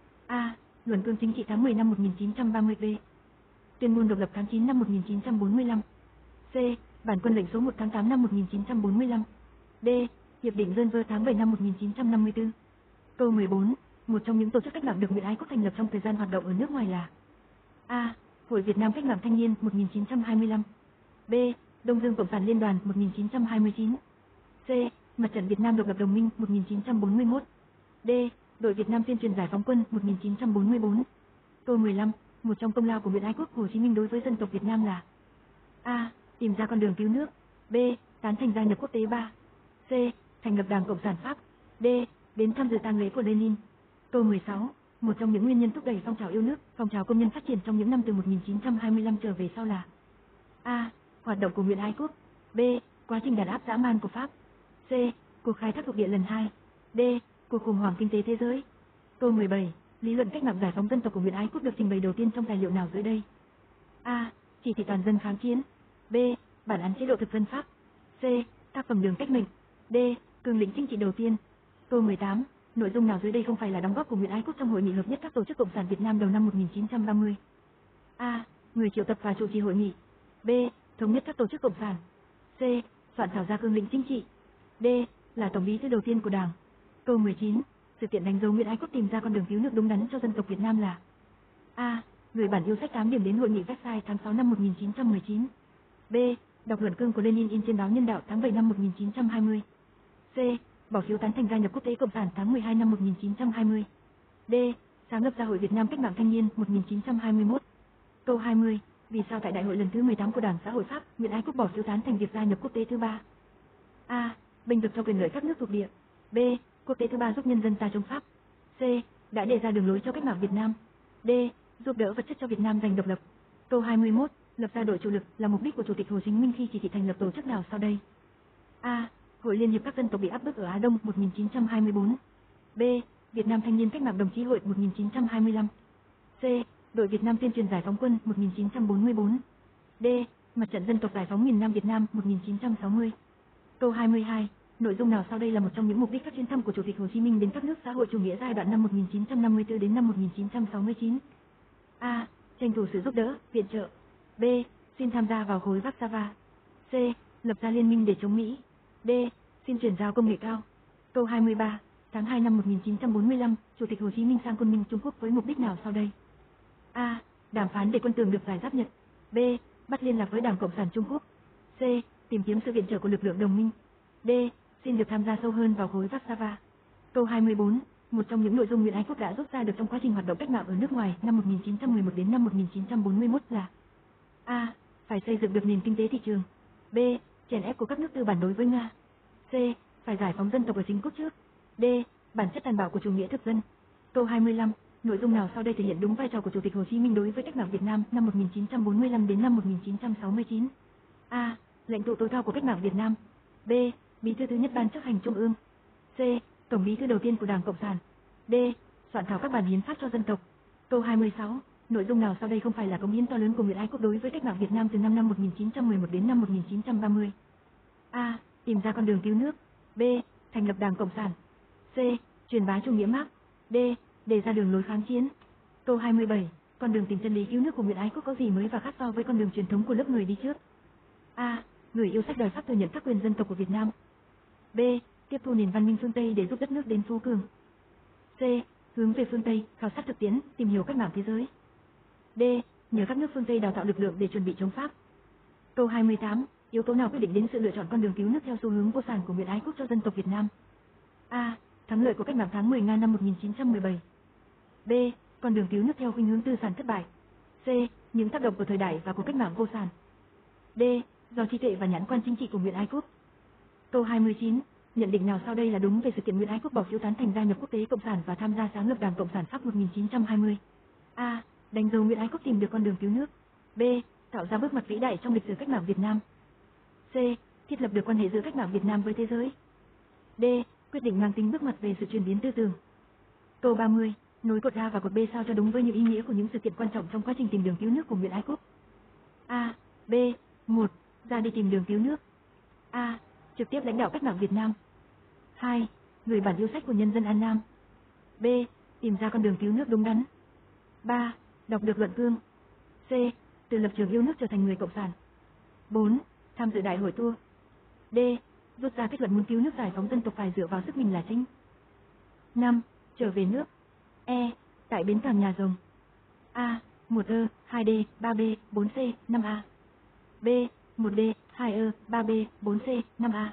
A: A. Luận cương chính trị tháng 10 năm 1930. B. Tuyên ngôn độc lập tháng 9 năm 1945. C. Bản quân lệnh số 1 tháng 8 năm 1945. D. Hiệp định Geneva tháng 7 năm 1954. Câu 14. Một trong những tổ chức cách mạng được Nguyễn Ái Quốc thành lập trong thời gian hoạt động ở nước ngoài là: A. Hội Việt Nam Cách mạng Thanh niên 1925. B. Đông Dương Cộng sản Liên đoàn 1929. C. Mặt trận Việt Nam Độc lập Đồng minh 1941. D. Đội Việt Nam tuyên truyền giải phóng quân 1944. Câu 15. Một trong công lao của Nguyễn Ái Quốc Hồ Chí Minh đối với dân tộc Việt Nam là: A. Tìm ra con đường cứu nước. B. Tán thành gia nhập quốc tế 3. C. Thành lập Đảng Cộng sản Pháp. D. Đến tham dự tang lễ của Lenin. Câu 16. Một trong những nguyên nhân thúc đẩy phong trào yêu nước, phong trào công nhân phát triển trong những năm từ 1925 trở về sau là: A. Hoạt động của Nguyễn Ái Quốc. B. Quá trình đàn áp dã man của Pháp. C. Cuộc khai thác thuộc địa lần 2. D. Cuộc khủng hoảng kinh tế thế giới. Câu 17. Lý luận cách mạng giải phóng dân tộc của Nguyễn Ái Quốc được trình bày đầu tiên trong tài liệu nào dưới đây? A. Chỉ thị toàn dân kháng chiến. B. Bản án chế độ thực dân Pháp. C. Tác phẩm Đường cách mệnh. D. Cương lĩnh chính trị đầu tiên. Câu 18. Nội dung nào dưới đây không phải là đóng góp của Nguyễn Ái Quốc trong hội nghị hợp nhất các tổ chức cộng sản Việt Nam đầu năm 1930? A. Người triệu tập và chủ trì hội nghị. B. Thống nhất các tổ chức cộng sản. C. Soạn thảo ra cương lĩnh chính trị. D. Là tổng bí thư đầu tiên của Đảng. Câu 19. Sự kiện đánh dấu Nguyễn Ái Quốc tìm ra con đường cứu nước đúng đắn cho dân tộc Việt Nam là: A. Gửi bản yêu sách 8 điểm đến hội nghị Versailles tháng 6 năm 1919. B. Đọc luận cương của Lenin in trên báo Nhân đạo tháng 7 năm 1920. C. Bỏ phiếu tán thành gia nhập quốc tế cộng sản tháng 12 năm 1920. D. Sáng lập ra Hội Việt Nam Cách mạng Thanh niên 1921. Câu 20. Vì sao tại đại hội lần thứ 18 của Đảng Xã hội Pháp, Nguyễn Ái Quốc bỏ phiếu tán thành việc gia nhập quốc tế thứ 3? A. Bênh vực cho quyền lợi các nước thuộc địa. B. Quốc tế thứ 3 giúp nhân dân ta chống Pháp. C. Đã đề ra đường lối cho cách mạng Việt Nam. D. Giúp đỡ vật chất cho Việt Nam giành độc lập. Câu 21. Lập ra đội chủ lực là mục đích của Chủ tịch Hồ Chí Minh khi chỉ thị thành lập tổ chức nào sau đây? A. Hội Liên hiệp các dân tộc bị áp bức ở Á Đông 1924. B. Việt Nam Thanh niên Cách mạng Đồng chí Hội 1925. C. Đội Việt Nam tuyên truyền giải phóng quân 1944. D. Mặt trận dân tộc giải phóng miền Nam Việt Nam 1960. Câu 22. Nội dung nào sau đây là một trong những mục đích các chuyến thăm của Chủ tịch Hồ Chí Minh đến các nước xã hội chủ nghĩa giai đoạn năm 1954 đến năm 1969? A. Tranh thủ sự giúp đỡ, viện trợ. B. Xin tham gia vào khối Warsaw. C. Lập ra liên minh để chống Mỹ. D. Xin chuyển giao công nghệ cao. Câu 23. Tháng 2 năm 1945, Chủ tịch Hồ Chí Minh sang Quân Minh Trung Quốc với mục đích nào sau đây? A. Đàm phán để quân Tường được giải giáp Nhật. B. Bắt liên lạc với Đảng Cộng sản Trung Quốc. C. Tìm kiếm sự viện trợ của lực lượng đồng minh. D. Xin được tham gia sâu hơn vào khối Warsaw. Câu 24. Một trong những nội dung Nguyễn Ái Quốc đã rút ra được trong quá trình hoạt động cách mạng ở nước ngoài năm 1911 đến năm 1941 là: A. Phải xây dựng được nền kinh tế thị trường. B. Chèn ép của các nước tư bản đối với Nga. C. Phải giải phóng dân tộc ở chính quốc trước. D. Bản chất tàn bạo của chủ nghĩa thực dân. Câu 25. Nội dung nào sau đây thể hiện đúng vai trò của Chủ tịch Hồ Chí Minh đối với cách mạng Việt Nam năm 1945 đến năm 1969? A. Lãnh tụ tối cao của cách mạng Việt Nam. B. Bí thư thứ nhất Ban chấp hành Trung ương. C. Tổng bí thư đầu tiên của Đảng Cộng sản. D. Soạn thảo các bản hiến pháp cho dân tộc. Câu 26. Nội dung nào sau đây không phải là cống hiến to lớn của Nguyễn Ái Quốc đối với cách mạng Việt Nam từ năm 1911 đến năm 1930? A. Tìm ra con đường cứu nước. B. Thành lập Đảng Cộng sản. C. Truyền bá chủ nghĩa Mác. D. Đề ra đường lối kháng chiến. Câu 27. Con đường tìm chân lý cứu nước của Nguyễn Ái Quốc có gì mới và khác so với con đường truyền thống của lớp người đi trước? A. Người yêu sách đòi pháp thừa nhận các quyền dân tộc của Việt Nam. B. Tiếp thu nền văn minh phương Tây để giúp đất nước đến phú cường. C. Hướng về phương Tây, khảo sát thực tiễn, tìm hiểu cách mạng thế giới. D. Nhờ các nước phương Tây đào tạo lực lượng để chuẩn bị chống Pháp. Câu 28. Yếu tố nào quyết định đến sự lựa chọn con đường cứu nước theo xu hướng vô sản của Nguyễn Ái Quốc cho dân tộc Việt Nam? A. Thắng lợi của cách mạng tháng 10 Nga năm 1917. B. Con đường cứu nước theo khuynh hướng tư sản thất bại. C. Những tác động của thời đại và của cách mạng vô sản. D. Do trí tuệ và nhãn quan chính trị của Nguyễn Ái Quốc. Câu 29. Nhận định nào sau đây là đúng về sự kiện Nguyễn Ái Quốc bỏ phiếu tán thành gia nhập quốc tế cộng sản và tham gia sáng lập Đảng Cộng sản Pháp 1920? A. Đánh dấu Nguyễn Ái Quốc tìm được con đường cứu nước. B. Tạo ra bước ngoặt vĩ đại trong lịch sử cách mạng Việt Nam. C. Thiết lập được quan hệ giữa cách mạng Việt Nam với thế giới. D. Quyết định mang tính bước ngoặt về sự chuyển biến tư tưởng. Câu 30. Nối cột A và cột B sao cho đúng với những ý nghĩa của những sự kiện quan trọng trong quá trình tìm đường cứu nước của Nguyễn Ái Quốc. A. B. 1. Ra đi tìm đường cứu nước. A. Trực tiếp lãnh đạo cách mạng Việt Nam. 2. Gửi bản yêu sách của nhân dân An Nam. B. Tìm ra con đường cứu nước đúng đắn. 3. Đọc được luận cương. C. Từ lập trường yêu nước trở thành người cộng sản. 4. Tham dự đại hội tour. D. Rút ra kết luận muốn cứu nước giải phóng dân tộc phải dựa vào sức mình là chính. 5. Trở về nước. E. Tại bến cảng Nhà Rồng. A. 1E, 2D, 3B, 4C, 5A. B. 1D, 2E, 3B, 4C, 5A.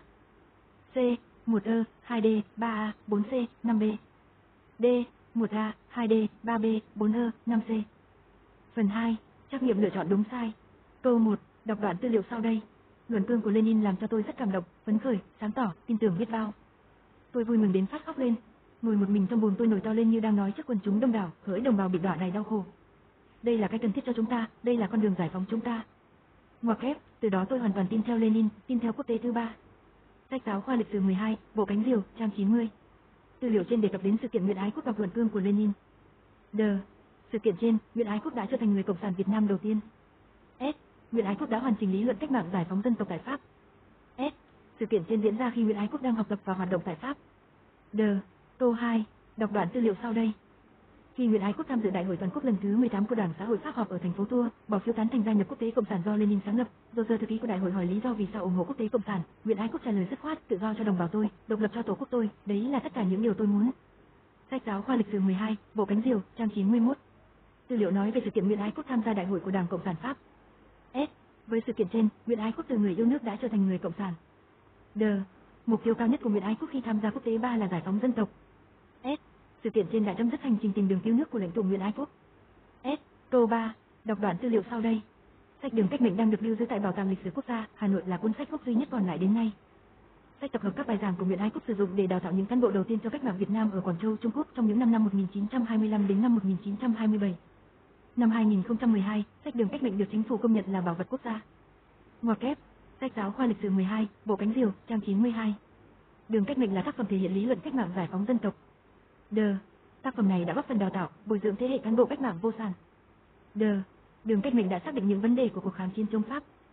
A: C. 1E, 2D, 3A, 4C, 5B. D. 1A, 2D, 3B, 4E, 5C. Phần 2. Trắc nghiệm lựa chọn đúng sai. Câu 1. Đọc đoạn tư liệu sau đây. Luận cương của Lenin làm cho tôi rất cảm động, phấn khởi, sáng tỏ, tin tưởng biết bao. Tôi vui mừng đến phát khóc lên. Ngồi một mình trong buồng tôi nổi to lên như đang nói trước quần chúng đông đảo, hỡi đồng bào bị đọa này đau khổ. Đây là cái cần thiết cho chúng ta, đây là con đường giải phóng chúng ta. Ngoặc kép, từ đó tôi hoàn toàn tin theo Lenin, tin theo quốc tế thứ ba. Sách giáo khoa lịch sử 12, bộ Cánh Diều, trang 90. Tư liệu trên đề cập đến sự kiện Nguyễn Ái Quốc đọc luận cương của Lenin. D. Sự kiện trên, Nguyễn Ái Quốc đã trở thành người cộng sản Việt Nam đầu tiên. S. Nguyễn Ái Quốc đã hoàn chỉnh lý luận cách mạng giải phóng dân tộc tại Pháp. S. Sự kiện trên diễn ra khi Nguyễn Ái Quốc đang học tập và hoạt động tại Pháp. D. Câu 2. Đọc đoạn tư liệu sau đây. Khi Nguyễn Ái Quốc tham dự đại hội toàn quốc lần thứ 18 của Đảng Xã hội Pháp họp ở thành phố Tours, bỏ phiếu tán thành gia nhập quốc tế cộng sản do Lenin sáng lập. Roger thư ký của đại hội hỏi lý do vì sao ủng hộ quốc tế cộng sản. Nguyễn Ái Quốc trả lời dứt khoát: tự do cho đồng bào tôi, độc lập cho tổ quốc tôi, đấy là tất cả những điều tôi muốn. Sách giáo khoa lịch sử 12, bộ Cánh Diều, trang 91. Tư liệu nói về sự kiện Nguyễn Ái Quốc tham gia đại hội của Đảng Cộng sản Pháp. S. Với sự kiện trên, Nguyễn Ái Quốc từ người yêu nước đã trở thành người cộng sản. D. Mục tiêu cao nhất của Nguyễn Ái Quốc khi tham gia quốc tế 3 là giải phóng dân tộc. S. Sự kiện trên đã chấm dứt hành trình tìm đường cứu nước của lãnh tụ Nguyễn Ái Quốc. S. Câu 3. Đọc đoạn tư liệu sau đây. Sách Đường Cách mệnh đang được lưu giữ tại Bảo tàng Lịch sử Quốc gia, Hà Nội là cuốn sách gốc duy nhất còn lại đến nay. Sách tập hợp các bài giảng của Nguyễn Ái Quốc sử dụng để đào tạo những cán bộ đầu tiên cho cách mạng Việt Nam ở Quảng Châu, Trung Quốc trong những năm 1925 đến năm 1927. Năm 2012, sách Đường Cách mệnh được chính phủ công nhận là bảo vật quốc gia. Ngoặc kép, sách giáo khoa lịch sử 12, bộ Cánh Diều, trang 92. Đường Cách mệnh là tác phẩm thể hiện lý luận cách mạng giải phóng dân tộc. D. Tác phẩm này đã góp phần đào tạo, bồi dưỡng thế hệ cán bộ cách mạng vô sản. D. Đường Cách mệnh đã xác định những vấn đề của cuộc kháng chiến chống Pháp.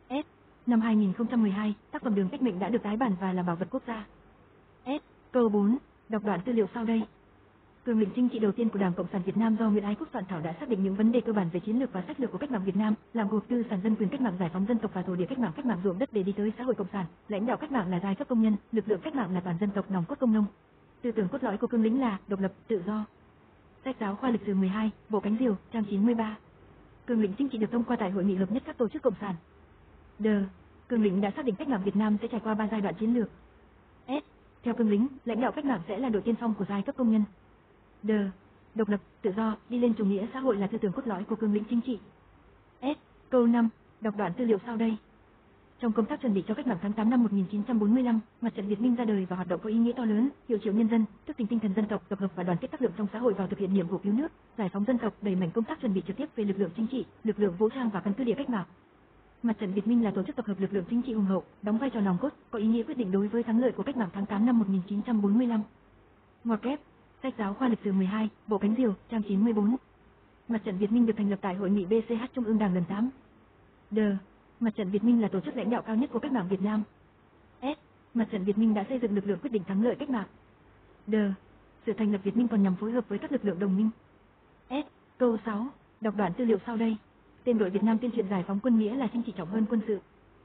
A: S. Năm 2012, tác phẩm Đường Cách Mệnh đã được tái bản và là bảo vật quốc gia. S. Câu 4. Đọc đoạn tư liệu sau đây. Cương lĩnh chính trị đầu tiên của Đảng Cộng sản Việt Nam do Nguyễn Ái Quốc soạn thảo đã xác định những vấn đề cơ bản về chiến lược và sách lược của cách mạng Việt Nam, làm gộp tư sản dân quyền cách mạng giải phóng dân tộc và thổ địa cách mạng ruộng đất để đi tới xã hội cộng sản. Lãnh đạo cách mạng là giai cấp công nhân, lực lượng cách mạng là toàn dân tộc nòng cốt công nông. Tư tưởng cốt lõi của cương lĩnh là độc lập, tự do. Sách giáo khoa lịch sử 12, bộ Cánh Diều, trang 93. Cương lĩnh chính trị được thông qua tại hội nghị hợp nhất các tổ chức cộng sản. D. Cương lĩnh đã xác định cách mạng Việt Nam sẽ trải qua 3 giai đoạn chiến lược. S. Theo cương lĩnh, lãnh đạo cách mạng sẽ là đội tiên phong của giai cấp công nhân. D. Độc lập, tự do, đi lên chủ nghĩa xã hội là tư tưởng cốt lõi của cương lĩnh chính trị. S. Câu 5. Đọc đoạn tư liệu sau đây. Trong công tác chuẩn bị cho cách mạng tháng 8 năm 1945, Mặt trận Việt Minh ra đời và hoạt động có ý nghĩa to lớn, hiệu triệu nhân dân, thức tỉnh tinh thần dân tộc, tập hợp và đoàn kết tác lượng trong xã hội vào thực hiện nhiệm vụ cứu nước, giải phóng dân tộc, đẩy mạnh công tác chuẩn bị trực tiếp về lực lượng chính trị, lực lượng vũ trang và căn cứ địa cách mạng. Mặt trận Việt Minh là tổ chức tập hợp lực lượng chính trị hùng hậu, đóng vai trò nòng cốt, có ý nghĩa quyết định đối với thắng lợi của cách mạng tháng 8 năm 1945. Ngoặc kép, sách giáo khoa lịch sử 12, bộ Cánh Diều, trang 94. Mặt trận Việt Minh được thành lập tại hội nghị BCH Trung ương Đảng lần 8. D. Mặt trận Việt Minh là tổ chức lãnh đạo cao nhất của cách mạng Việt Nam. S. Mặt trận Việt Minh đã xây dựng lực lượng quyết định thắng lợi cách mạng. D. Sự thành lập Việt Minh còn nhằm phối hợp với các lực lượng đồng minh. S. Câu 6. Đọc đoạn tư liệu sau đây. Tên đội Việt Nam tuyên truyền giải phóng quân nghĩa là chính trị trọng hơn quân sự.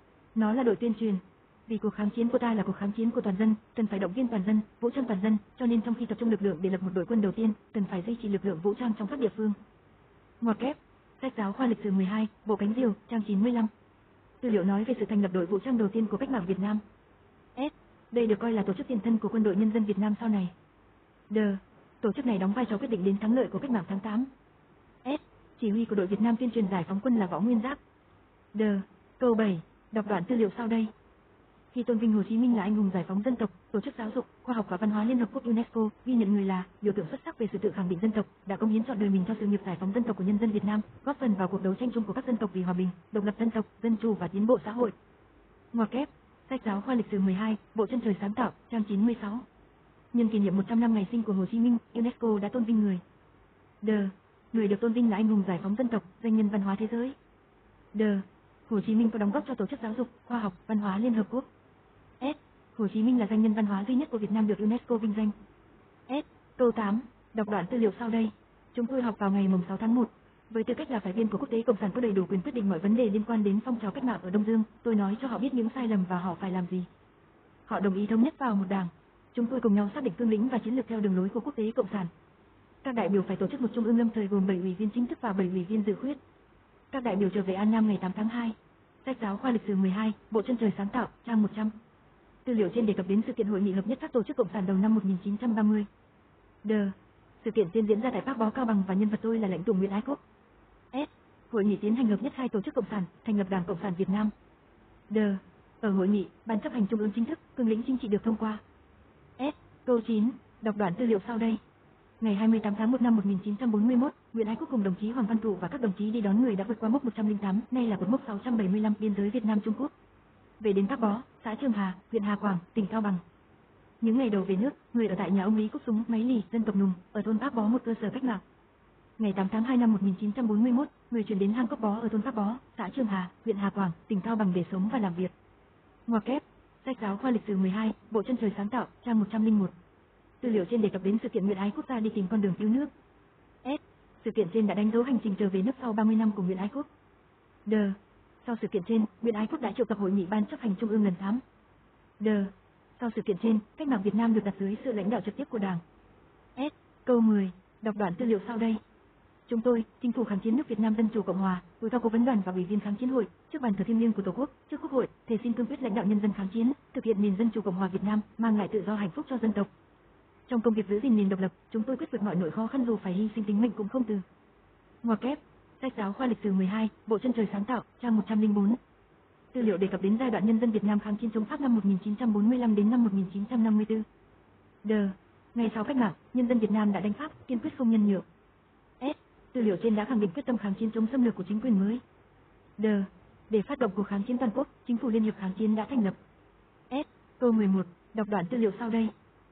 A: Nó là đội tuyên truyền. Vì cuộc kháng chiến của ta là cuộc kháng chiến của toàn dân, cần phải động viên toàn dân, vũ trang toàn dân, cho nên trong khi tập trung lực lượng để lập một đội quân đầu tiên, cần phải duy trì lực lượng vũ trang trong các địa phương. Ngoặc kép, sách giáo khoa lịch sử 12, bộ Cánh Diều, trang 95. Tư liệu nói về sự thành lập đội vũ trang đầu tiên của cách mạng Việt Nam. S. Đây được coi là tổ chức tiền thân của Quân đội Nhân dân Việt Nam sau này. D. Tổ chức này đóng vai trò quyết định đến thắng lợi của cách mạng tháng 8. S. Chỉ huy của đội Việt Nam tuyên truyền giải phóng quân là Võ Nguyên Giáp. D. Câu 7. Đọc đoạn tư liệu sau đây. Khi tôn vinh Hồ Chí Minh là anh hùng giải phóng dân tộc, Tổ chức Giáo dục, Khoa học và Văn hóa Liên Hợp Quốc UNESCO ghi nhận người là biểu tượng xuất sắc về sự tự khẳng định dân tộc, đã cống hiến trọn đời mình cho sự nghiệp giải phóng dân tộc của nhân dân Việt Nam, góp phần vào cuộc đấu tranh chung của các dân tộc vì hòa bình, độc lập dân tộc, dân chủ và tiến bộ xã hội. Ngoặc kép, sách giáo khoa lịch sử 12, bộ Chân trời sáng tạo, trang 96. Nhân kỷ niệm 100 năm ngày sinh của Hồ Chí Minh, UNESCO đã tôn vinh người. D. Người được tôn vinh là anh hùng giải phóng dân tộc, danh nhân văn hóa thế giới. D. Hồ Chí Minh có đóng góp cho Tổ chức Giáo dục, Khoa học, Văn hóa Liên Hợp Quốc. S. Hồ Chí Minh là danh nhân văn hóa duy nhất của Việt Nam được UNESCO vinh danh. S. Câu 8. Đọc đoạn tư liệu sau đây. Chúng tôi học vào ngày 6 tháng 1. Với tư cách là phái viên của Quốc tế Cộng sản có đầy đủ quyền quyết định mọi vấn đề liên quan đến phong trào cách mạng ở Đông Dương, tôi nói cho họ biết những sai lầm và họ phải làm gì. Họ đồng ý thống nhất vào một đảng. Chúng tôi cùng nhau xác định cương lĩnh và chiến lược theo đường lối của Quốc tế Cộng sản. Các đại biểu phải tổ chức một trung ương lâm thời gồm 7 ủy viên chính thức và 7 ủy viên dự khuyết. Các đại biểu trở về An Nam ngày 8 tháng 2. Sách giáo khoa lịch sử 12, bộ Chân trời sáng tạo, trang 100. Tư liệu trên đề cập đến sự kiện hội nghị hợp nhất các tổ chức cộng sản đầu năm 1930. D. Sự kiện trên diễn ra tại Bác Bó Cao Bằng và nhân vật tôi là lãnh tụ Nguyễn Ái Quốc. S. Hội nghị tiến hành hợp nhất hai tổ chức cộng sản, thành lập Đảng Cộng sản Việt Nam. D. Ở hội nghị, Ban chấp hành Trung ương chính thức, cương lĩnh chính trị được thông qua. S. Câu 9. Đọc đoạn tư liệu sau đây. Ngày 28 tháng 1 năm 1941, Nguyễn Ái Quốc cùng đồng chí Hoàng Văn Thụ và các đồng chí đi đón người đã vượt qua mốc 108, nay là cột mốc 675 biên giới Việt Nam Trung Quốc. Về đến Bác Bó, xã Trường Hà, huyện Hà Quảng, tỉnh Cao Bằng. Những ngày đầu về nước, người ở tại nhà ông Lý Quốc Súng, Máy Lì, dân tộc Nùng, ở thôn Bác Bó một cơ sở cách mạng. Ngày 8 tháng 2 năm 1941, người chuyển đến hang Cốc Bó ở thôn Bác Bó, xã Trường Hà, huyện Hà Quảng, tỉnh Cao Bằng để sống và làm việc. Ngoặc kép, sách giáo khoa lịch sử 12, bộ Chân trời sáng tạo, trang 101. Tư liệu trên đề cập đến sự kiện Nguyễn Ái Quốc ra đi tìm con đường cứu nước. S. Sự kiện trên đã đánh dấu hành trình trở về nước sau 30 năm của Nguyễn Ái Quốc. D. Sau sự kiện trên, Nguyễn Ái Quốc đã triệu tập hội nghị Ban chấp hành Trung ương lần 8. D. Sau sự kiện trên, cách mạng Việt Nam được đặt dưới sự lãnh đạo trực tiếp của Đảng. S. Câu 10. Đọc đoạn tư liệu sau đây. Chúng tôi, Chính phủ kháng chiến nước Việt Nam Dân chủ Cộng hòa, gửi cao cố vấn đoàn và ủy viên kháng chiến hội, trước bàn thờ thiêng liêng của Tổ quốc, trước Quốc hội, thề xin cương quyết lãnh đạo nhân dân kháng chiến, thực hiện nền dân chủ Cộng hòa Việt Nam, mang lại tự do hạnh phúc cho dân tộc. Trong công việc giữ gìn nền độc lập, chúng tôi quyết vượt mọi nỗi khó khăn dù phải hy sinh tính mệnh cũng không từ. Ngoặc kép, sách giáo khoa lịch sử 12, bộ Chân trời sáng tạo, trang 104. Tư liệu đề cập đến giai đoạn nhân dân Việt Nam kháng chiến chống Pháp năm 1945 đến năm 1954. D. Ngày sau cách mạng, nhân dân Việt Nam đã đánh Pháp, kiên quyết không nhân nhượng. S. Tư liệu trên đã khẳng định quyết tâm kháng chiến chống xâm lược của chính quyền mới. D. Để phát động cuộc kháng chiến toàn quốc, Chính phủ Liên hiệp kháng chiến đã thành lập. S. Câu 11. Đọc đoạn tư liệu sau đây.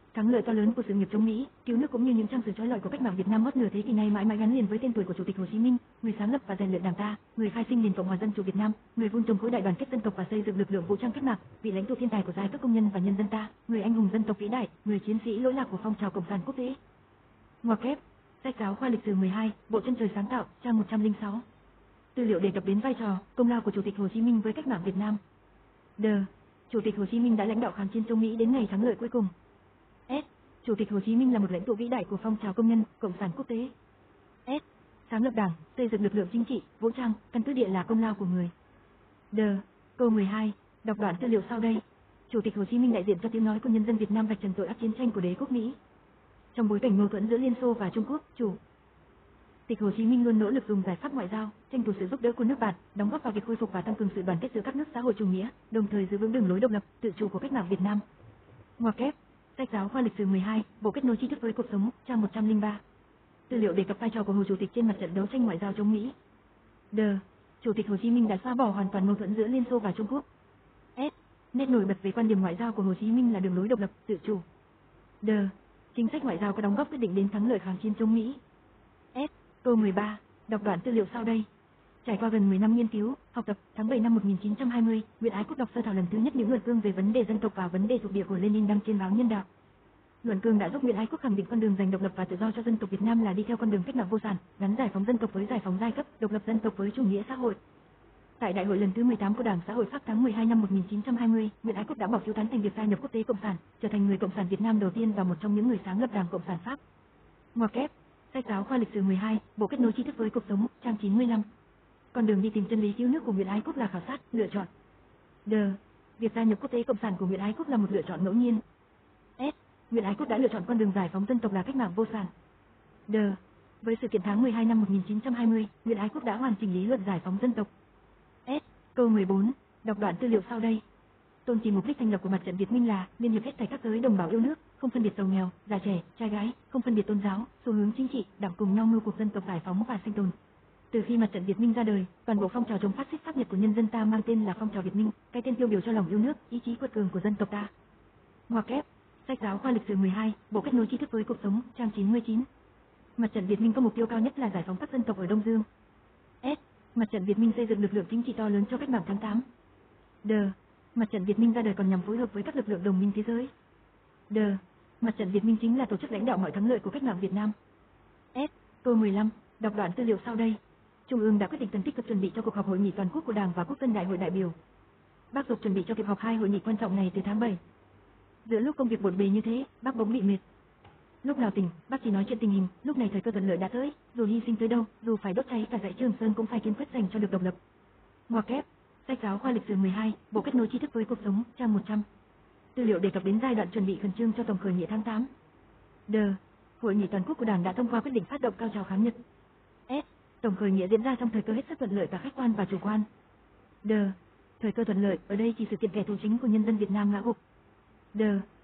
A: Thắng lợi to lớn của sự nghiệp chống Mỹ, cứu nước cũng như những trang sử chói lọi của cách mạng Việt Nam mất nửa thế kỷ này mãi mãi gắn liền với tên tuổi của Chủ tịch Hồ Chí Minh, người sáng lập và rèn luyện Đảng ta, người khai sinh nền Cộng hòa Dân chủ Việt Nam, người vun trồng khối đại đoàn kết dân tộc và xây dựng lực lượng vũ trang cách mạng, vị lãnh tụ thiên tài của giai cấp công nhân và nhân dân ta, người anh hùng dân tộc vĩ đại, người chiến sĩ lỗi lạc của phong trào cộng sản quốc tế. Ngoặc kép, sách giáo khoa lịch sử 12, Bộ chân trời sáng tạo, trang 106. Tư liệu đề cập đến vai trò, công lao của Chủ tịch Hồ Chí Minh với cách mạng Việt Nam. D. Chủ tịch Hồ Chí Minh đã lãnh đạo kháng chiến chống Mỹ đến ngày thắng lợi cuối cùng. S. Chủ tịch Hồ Chí Minh là một lãnh tụ vĩ đại của phong trào công nhân, cộng sản quốc tế. S. Sáng lập Đảng, xây dựng lực lượng chính trị, vũ trang, căn cứ địa là công lao của người. D. Câu 12. Đọc đoạn tư liệu sau đây. Chủ tịch Hồ Chí Minh đại diện cho tiếng nói của nhân dân Việt Nam vạch trần tội ác chiến tranh của đế quốc Mỹ. Trong bối cảnh mâu thuẫn giữa Liên Xô và Trung Quốc, Chủ tịch Hồ Chí Minh luôn nỗ lực dùng giải pháp ngoại giao, tranh thủ sự giúp đỡ của nước bạn, đóng góp vào việc khôi phục và tăng cường sự đoàn kết giữa các nước xã hội chủ nghĩa, đồng thời giữ vững đường lối độc lập, tự chủ của cách mạng Việt Nam. Ngoặc kép, sách giáo khoa lịch sử 12, Bộ kết nối tri thức với cuộc sống, trang 103. Tư liệu đề cập vai trò của Hồ Chủ tịch trên mặt trận đấu tranh ngoại giao chống Mỹ. D. Chủ tịch Hồ Chí Minh đã xóa bỏ hoàn toàn mâu thuẫn giữa Liên Xô và Trung Quốc. S. Nét nổi bật về quan điểm ngoại giao của Hồ Chí Minh là đường lối độc lập, tự chủ. D. Chính sách ngoại giao có đóng góp quyết định đến thắng lợi kháng chiến chống Mỹ. S. Câu 13. Đọc đoạn tư liệu sau đây. Trải qua gần 10 năm nghiên cứu, học tập, tháng 7 năm 1920, Nguyễn Ái Quốc đọc sơ thảo lần thứ nhất những luận cương về vấn đề dân tộc và vấn đề thuộc địa của Lenin đăng trên báo Nhân đạo. Luận cương đã giúp Nguyễn Ái Quốc khẳng định con đường giành độc lập và tự do cho dân tộc Việt Nam là đi theo con đường cách mạng vô sản, gắn giải phóng dân tộc với giải phóng giai cấp, độc lập dân tộc với chủ nghĩa xã hội. Tại đại hội lần thứ 18 của Đảng Xã hội Pháp tháng 12 năm 1920, Nguyễn Ái Quốc đã bỏ phiếu tán thành việc gia nhập quốc tế cộng sản, trở thành người cộng sản Việt Nam đầu tiên và một trong những người sáng lập Đảng Cộng sản Pháp. Ngoặc kép, sách giáo khoa lịch sử 12, Bộ kết nối tri thức với cuộc sống, trang 95. Con đường đi tìm chân lý cứu nước của Nguyễn Ái Quốc là khảo sát, lựa chọn. D. Việc gia nhập quốc tế cộng sản của Nguyễn Ái Quốc là một lựa chọn ngẫu nhiên. S. Nguyễn Ái Quốc đã lựa chọn con đường giải phóng dân tộc là cách mạng vô sản. D. Với sự kiện tháng 12 năm 1920, Nguyễn Ái Quốc đã hoàn chỉnh lý luận giải phóng dân tộc. S. Câu 14. Đọc đoạn tư liệu sau đây. Tôn chỉ mục đích thành lập của mặt trận Việt Minh là liên hiệp hết thảy các giới đồng bào yêu nước, không phân biệt giàu nghèo, già trẻ, trai gái, không phân biệt tôn giáo, xu hướng chính trị, đảng cùng nhau mưu cuộc dân tộc giải phóng và sinh tồn. Từ khi mặt trận Việt Minh ra đời, toàn bộ phong trào chống phát xít pháp Nhật của nhân dân ta mang tên là phong trào Việt Minh, cái tên tiêu biểu cho lòng yêu nước, ý chí quật cường của dân tộc ta. Ngoặc kép, sách giáo khoa lịch sử 12, Bộ kết nối tri thức với cuộc sống, trang 99. Mặt trận Việt Minh có mục tiêu cao nhất là giải phóng các dân tộc ở Đông Dương. S. Mặt trận Việt Minh xây dựng lực lượng chính trị to lớn cho cách mạng tháng 8. D. Mặt trận Việt Minh ra đời còn nhằm phối hợp với các lực lượng đồng minh thế giới. D. Mặt trận Việt Minh chính là tổ chức lãnh đạo mọi thắng lợi của cách mạng Việt Nam. S. Câu 15. Đọc đoạn tư liệu sau đây. Trung ương đã quyết định cần tích cực chuẩn bị cho cuộc họp hội nghị toàn quốc của Đảng và Quốc dân Đại hội đại biểu. Bác dục chuẩn bị cho việc họp hai hội nghị quan trọng này từ tháng 7. Giữa lúc công việc bộn bề như thế, bác bỗng bị mệt. Lúc nào tỉnh, bác chỉ nói chuyện tình hình, lúc này thời cơ thuận lợi đã tới, dù hy sinh tới đâu, dù phải đốt cháy cả dãy Trường Sơn cũng phải kiên quyết giành cho được độc lập. Ngoặc kép, sách giáo khoa lịch sử 12, Bộ kết nối tri thức với cuộc sống, trang 100. Tư liệu đề cập đến giai đoạn chuẩn bị khẩn trương cho tổng khởi nghĩa tháng 8. D. Hội nghị toàn quốc của Đảng đã thông qua quyết định phát động cao trào kháng Nhật. S. Tổng khởi nghĩa diễn ra trong thời cơ hết sức thuận lợi cả khách quan và chủ quan. D. Thời cơ thuận lợi ở đây chỉ sự kiện kẻ thù chính của nhân dân Việt Nam ngã gục. D.